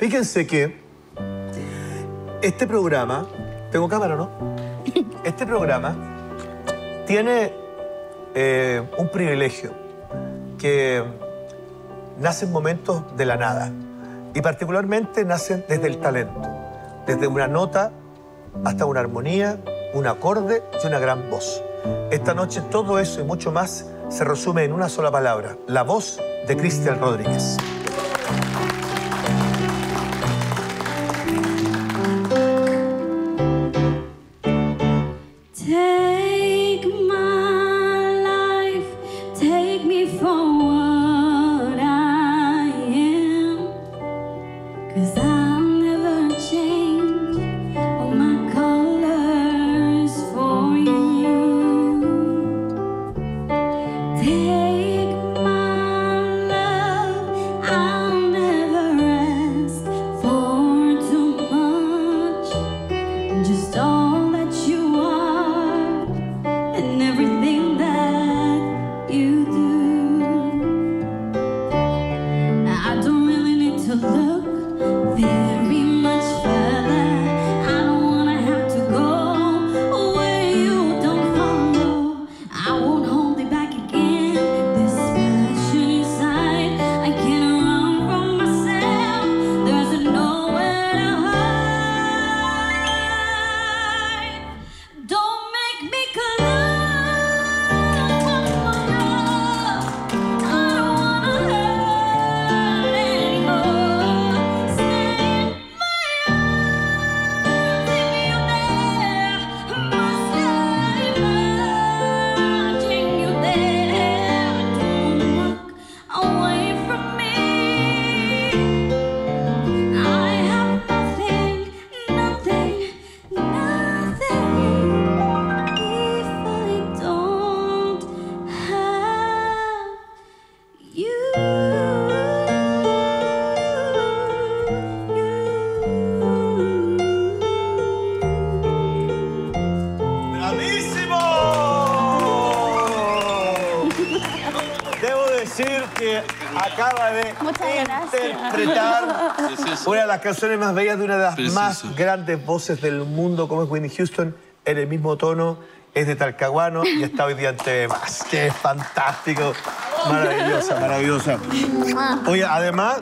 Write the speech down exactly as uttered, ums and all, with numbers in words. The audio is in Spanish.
Fíjense que este programa... ¿Tengo cámara, no? Este programa tiene eh, un privilegio que nace en momentos de la nada. Y particularmente nacen desde el talento. Desde una nota hasta una armonía, un acorde y una gran voz. Esta noche todo eso y mucho más se resume en una sola palabra. La voz de Cristian Rodríguez. Acaba de interpretar una de las canciones más bellas de una de las Precioso. más grandes voces del mundo, como es Whitney Houston, en el mismo tono, es de Talcahuano y está hoy día en T V más. ¡Qué fantástico! Maravillosa, maravillosa. Oye, además,